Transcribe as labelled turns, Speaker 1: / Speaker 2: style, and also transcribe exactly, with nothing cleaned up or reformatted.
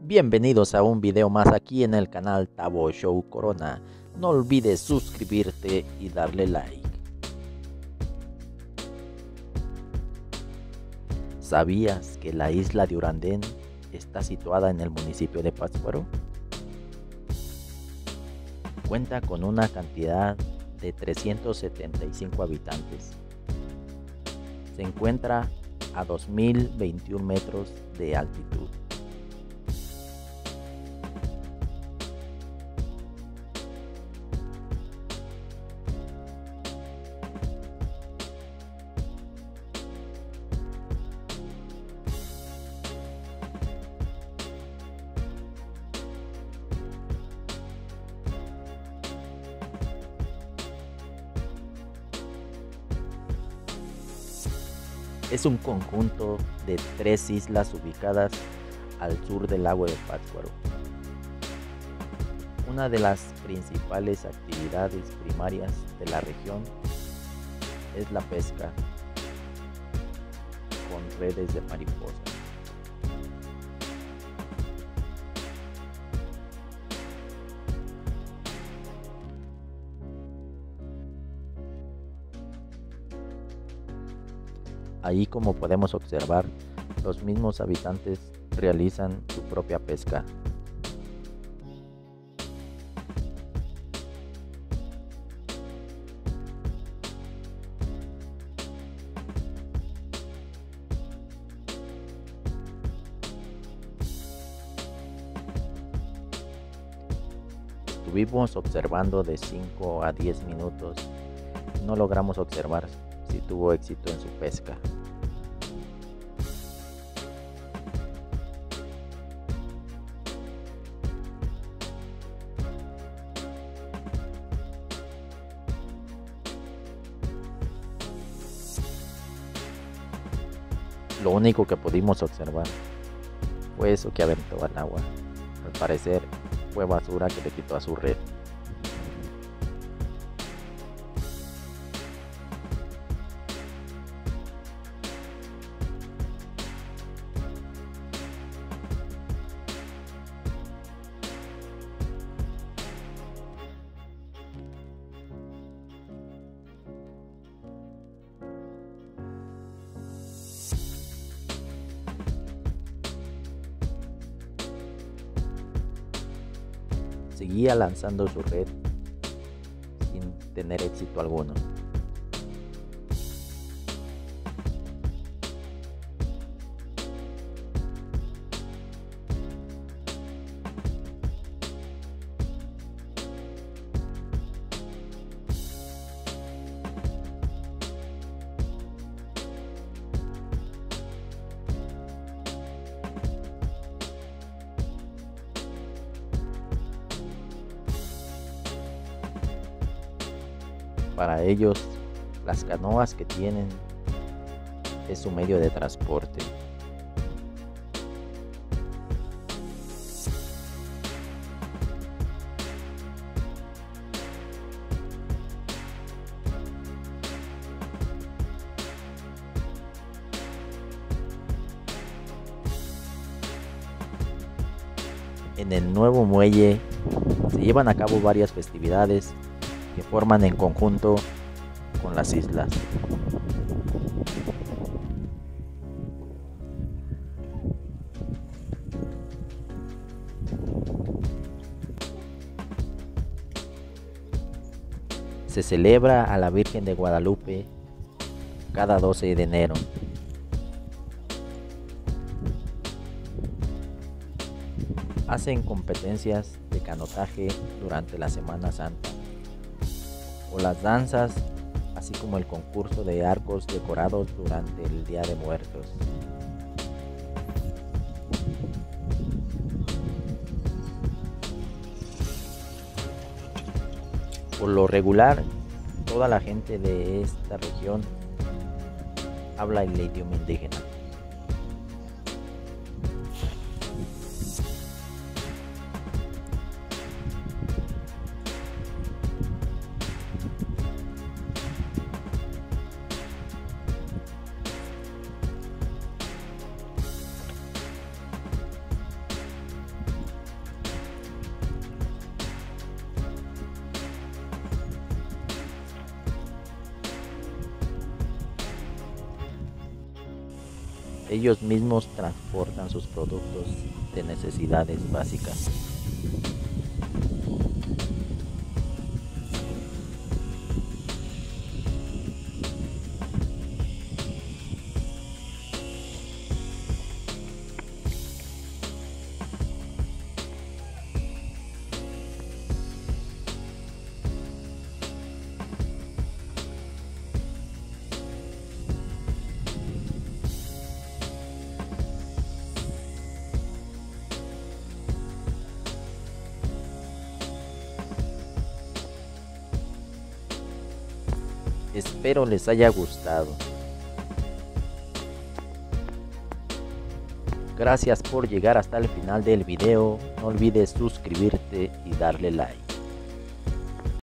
Speaker 1: Bienvenidos a un video más aquí en el canal Tabo Show Corona. No olvides suscribirte y darle like. ¿Sabías que la isla de Urandén está situada en el municipio de Pátzcuaro? Cuenta con una cantidad de trescientos setenta y cinco habitantes. Se encuentra a dos mil veintiún metros de altitud. Es un conjunto de tres islas ubicadas al sur del lago de Pátzcuaro. Una de las principales actividades primarias de la región es la pesca con redes de mariposa. Ahí, como podemos observar, los mismos habitantes realizan su propia pesca. Estuvimos observando de cinco a diez minutos. No logramos observar si tuvo éxito en su pesca. Lo único que pudimos observar fue eso que aventó al agua. Al parecer fue basura que le quitó a su red. Seguía lanzando su red sin tener éxito alguno. Para ellos, las canoas que tienen es su medio de transporte. En el nuevo muelle se llevan a cabo varias festividades que forman en conjunto con las islas. Se celebra a la Virgen de Guadalupe cada doce de enero. Hacen competencias de canotaje durante la Semana Santa, o las danzas, así como el concurso de arcos decorados durante el Día de Muertos. Por lo regular, toda la gente de esta región habla el idioma indígena. ellos mismos transportan sus productos de necesidades básicas. Espero les haya gustado. Gracias por llegar hasta el final del video. No olvides suscribirte y darle like.